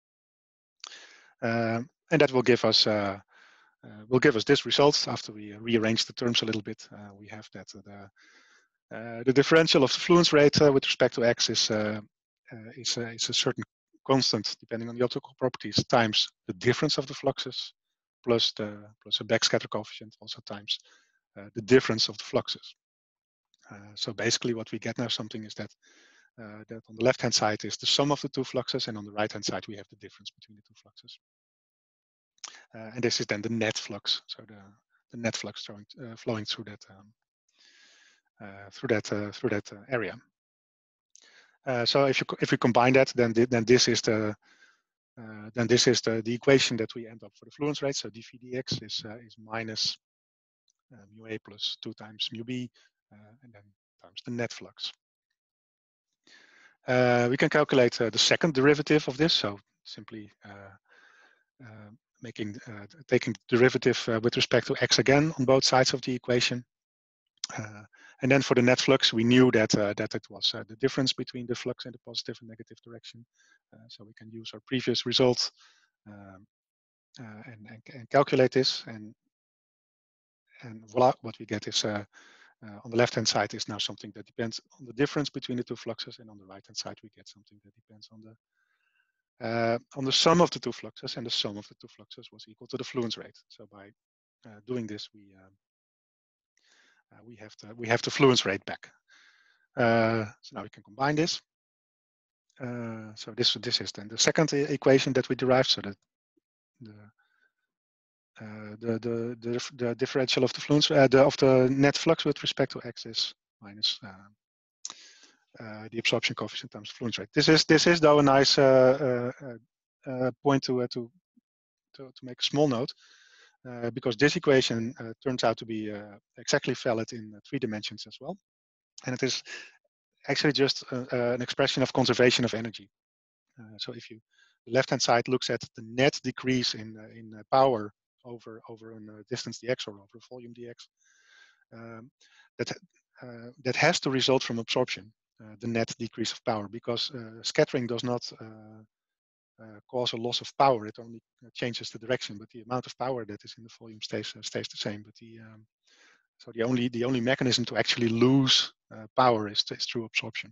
um, and that will give us uh, uh, will give us this result after we uh, rearrange the terms a little bit. Uh, we have that uh, the uh, the differential of the fluence rate uh, with respect to x is uh, uh, is, uh, is a certain constant depending on the optical properties times the difference of the fluxes plus the plus a backscatter coefficient also times uh, the difference of the fluxes. Uh, so basically what we get now something is that uh, that on the left hand side is the sum of the two fluxes, and on the right hand side we have the difference between the two fluxes. Uh, and this is then the net flux, so the, the net flux flowing, uh, flowing through that um, uh, through that uh, through that uh, area. Uh, so if you if we combine that, then th then this is the uh, then this is the, the equation that we end up for the fluence rate. So dv dx is uh, is minus uh, mu a plus two times mu b, uh, and then times the net flux. Uh, we can calculate uh, the second derivative of this. So simply uh, uh, making uh, taking the derivative uh, with respect to x again on both sides of the equation. Uh, and then for the net flux, we knew that uh, that it was uh, the difference between the flux in the positive and negative direction. Uh, so we can use our previous result um, uh, and, and, and calculate this. And and voila, what we get is uh, uh, on the left-hand side is now something that depends on the difference between the two fluxes, and on the right-hand side we get something that depends on the uh, on the sum of the two fluxes, and the sum of the two fluxes was equal to the fluence rate. So by uh, doing this, we um, uh, we have the we have the fluence rate back. Uh, so now we can combine this. Uh, so this this is then the second e equation that we derived. So that the uh, the, the the the differential of the fluence uh, the, of the net flux with respect to x is minus uh, uh, the absorption coefficient times fluence rate. This is this is though a nice uh, uh, uh, point to uh, to, to to make a small note, uh, because this equation uh, turns out to be uh, exactly valid in uh, three dimensions as well. and it is actually just uh, uh, an expression of conservation of energy. Uh, so if you, the left-hand side looks at the net decrease in uh, in uh, power over over a uh, distance dx or over volume dx, um, that uh, that has to result from absorption, uh, the net decrease of power, because uh, scattering does not uh, uh, cause a loss of power. It only changes the direction, but the amount of power that is in the volume stays uh, stays the same. But the um, so the only the only mechanism to actually lose uh, power is, is through absorption.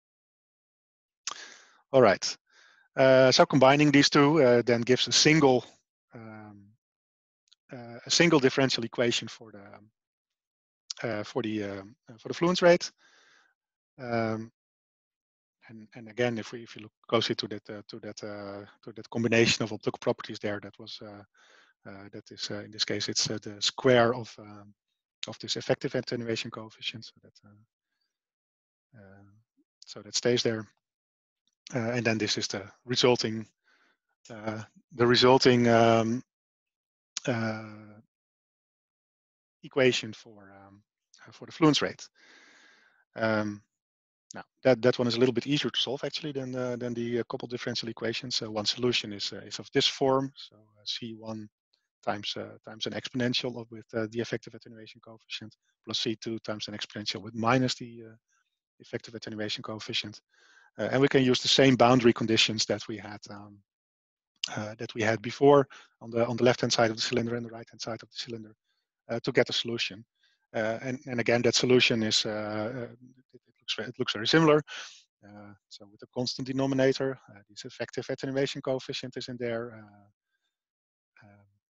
All right. Uh, so combining these two uh, then gives a single um, uh, a single differential equation for the uh, for the um, for the fluence rate. Um, and and again, if we if you look closely to that uh, to that uh, to that combination of optical properties there, that was uh, uh, that is uh, in this case it's uh, the square of um, of this effective attenuation coefficient. So that uh, uh, so that stays there, uh, and then this is the resulting uh, the resulting um, uh, equation for um, uh, for the fluence rate. Um, now that that one is a little bit easier to solve actually than uh, than the uh, coupled differential equation. So one solution is uh, is of this form. So uh, C one times uh, times an exponential of, with uh, the effective attenuation coefficient plus C two times an exponential with minus the uh, effective attenuation coefficient, uh, and we can use the same boundary conditions that we had um, uh, that we had before on the on the left hand side of the cylinder and the right hand side of the cylinder uh, to get a solution. Uh, and, and again, that solution is uh, uh, it, it looks it looks very similar. Uh, so with a constant denominator, uh, this effective attenuation coefficient is in there, uh,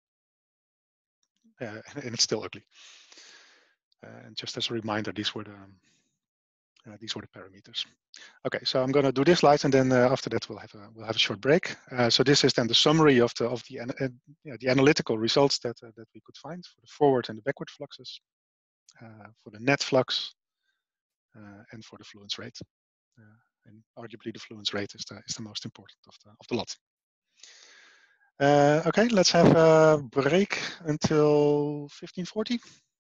um, uh, and it's still ugly. Uh, and just as a reminder, these were the uh, these were the parameters. Okay, so I'm going to do this slide, and then uh, after that we'll have a we'll have a short break. Uh, so this is then the summary of the of the uh, yeah, the analytical results that uh, that we could find for the forward and the backward fluxes, uh, for the net flux, uh, and for the fluence rate. Uh, and arguably the fluence rate is the is the most important of the of the lot. Uh, okay, let's have a break until fifteen forty.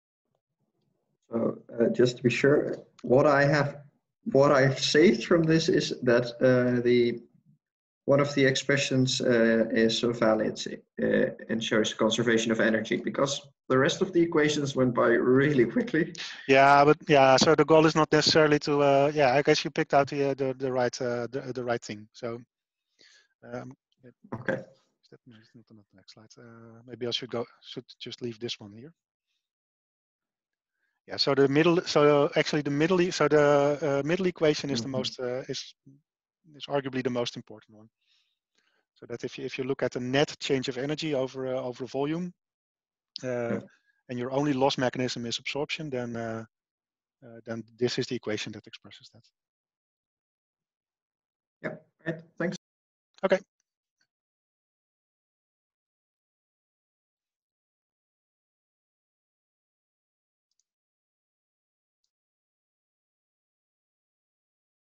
So uh, just to be sure, what I have, what I've saved from this is that uh, the one of the expressions uh, is so valid uh, and shows conservation of energy, because the rest of the equations went by really quickly. Yeah, but yeah, so the goal is not necessarily to. Uh, yeah, I guess you picked out the uh, the, the right uh, the the right thing. So. Um, okay. That means not on the next slide. Uh, maybe I should go. Should just leave this one here. Yeah. So the middle. So actually, the middle. So the uh, middle equation is mm-hmm. the most. Uh, is is arguably the most important one. So that if you if you look at the net change of energy over uh, over volume, uh, yeah. and your only loss mechanism is absorption, then uh, uh, then this is the equation that expresses that. Yeah. Right. Thanks. Okay.